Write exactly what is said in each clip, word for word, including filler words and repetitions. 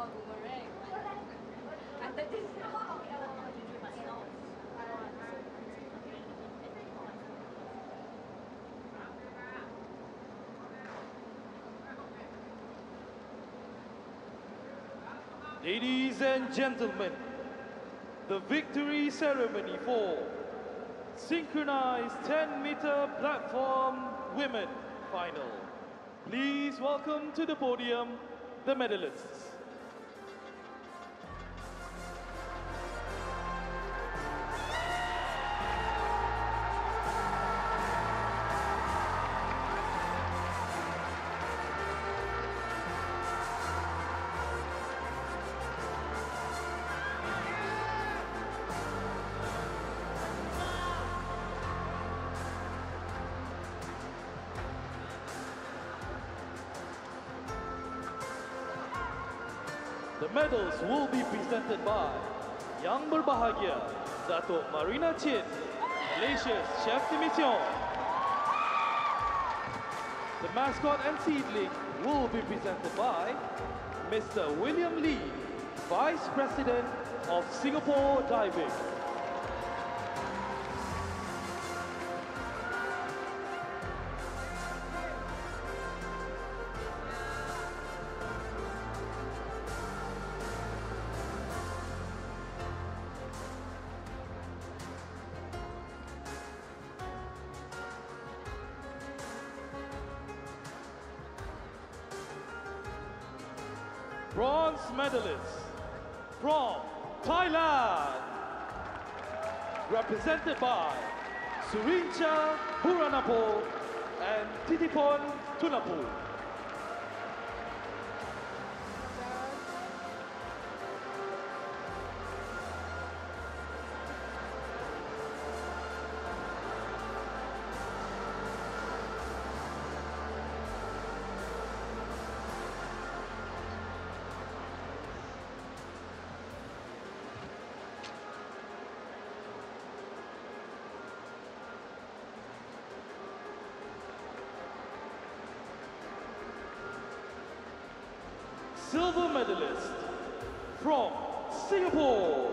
Ladies and gentlemen, the victory ceremony for synchronized ten meter platform women final. Please welcome to the podium the medalists. The medals will be presented by Yang Berbahagia Datuk Marina Chin, Malaysia's Chef de Mission. The mascot and seedling will be presented by Mister William Lee, Vice President of Singapore Diving. Bronze medalists from Thailand, represented by Surincha Puranapo and Titipon Tunapu. Silver medalist from Singapore,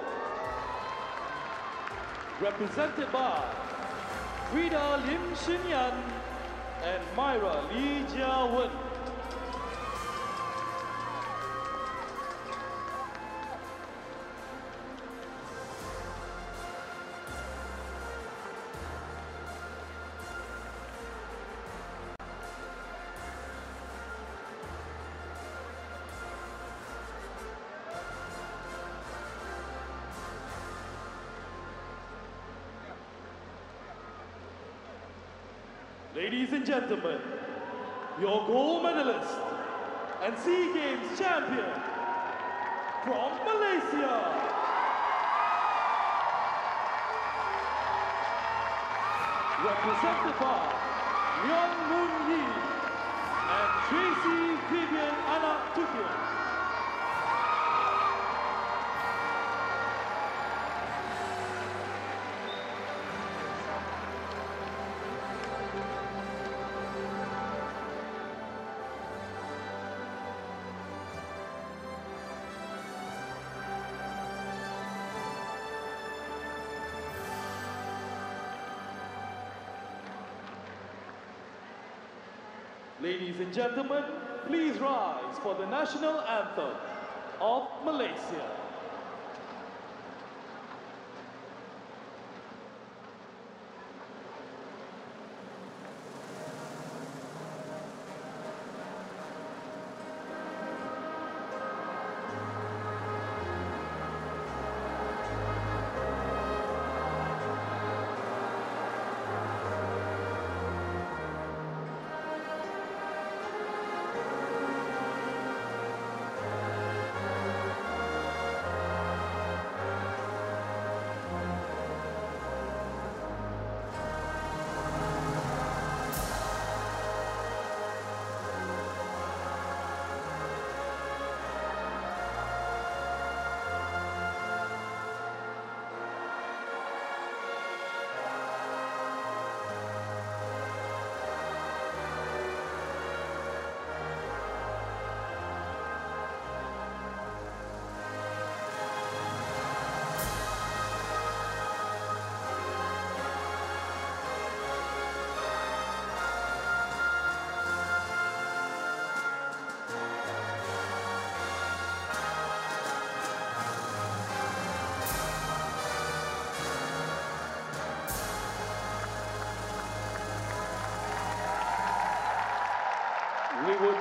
represented by Frida Lim Shin Yan and Myra Lee Jia Wen. Ladies and gentlemen, your gold medalist and SEA Games champion from Malaysia, represented by Leon Moon Yi and Tracy Vivian Anak Tukion. Ladies and gentlemen, please rise for the national anthem of Malaysia.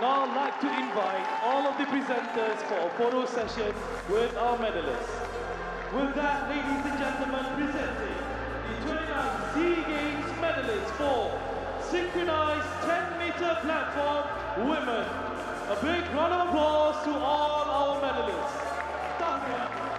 now like to invite all of the presenters for a photo session with our medalists. With that, ladies and gentlemen, presenting the twenty-ninth SEA Games medalists for synchronized ten meter platform women. A big round of applause to all our medalists. Thank you.